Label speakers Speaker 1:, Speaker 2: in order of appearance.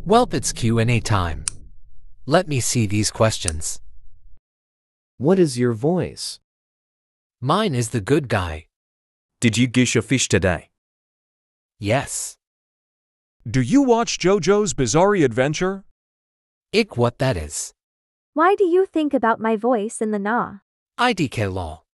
Speaker 1: Welp, it's Q&A time. Let me see these questions.
Speaker 2: What is your voice?
Speaker 1: Mine is the good guy.
Speaker 3: Did you gish a fish today?
Speaker 1: Yes.
Speaker 4: Do you watch JoJo's Bizarre Adventure?
Speaker 1: Ik what that is.
Speaker 5: Why do you think about my voice in the na?
Speaker 1: IDK law.